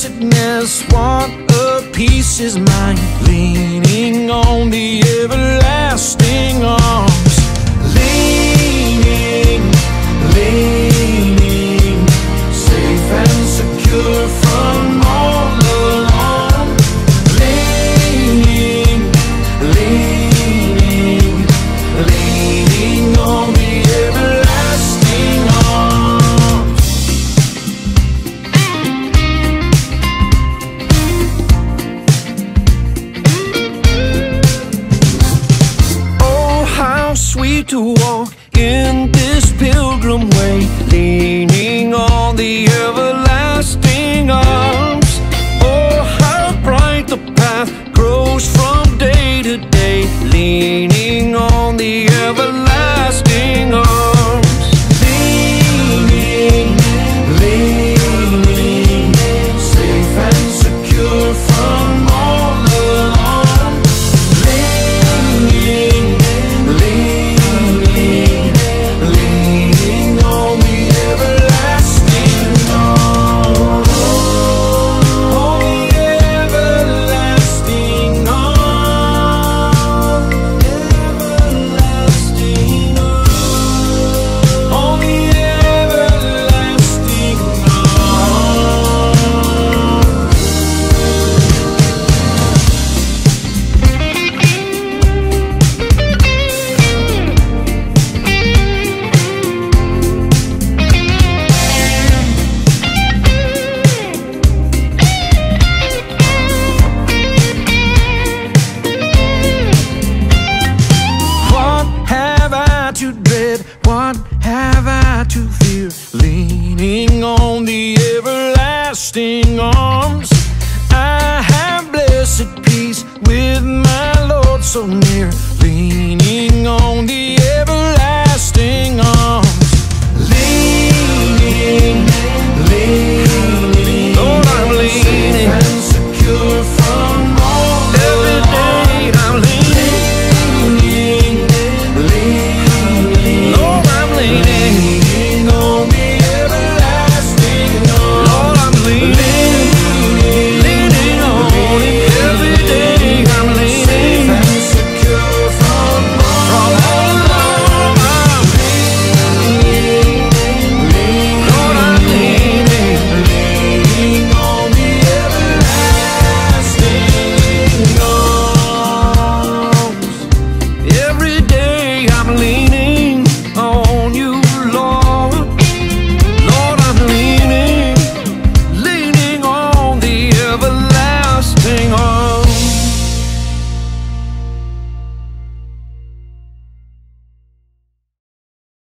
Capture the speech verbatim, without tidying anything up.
blessedness, what a peace is mine, leaning on the everlasting arms. Leaning, leaning, safe and secure from all alarm. Leaning, leaning, leaning on the everlasting arms. Oh, how sweet to walk in this pilgrim way, leaning on the everlasting arms. Oh, how bright the path grows from day to day, leaning on the everlasting arms. Leaning, leaning, safe and secure from all alarm. Leaning, leaning, leaning on the everlasting arms. On the everlasting arms. Everlasting arms. On the everlasting What have I to dread? What have I to fear? Leaning on the everlasting arms. I have blessed peace with my Lord so near, leaning on the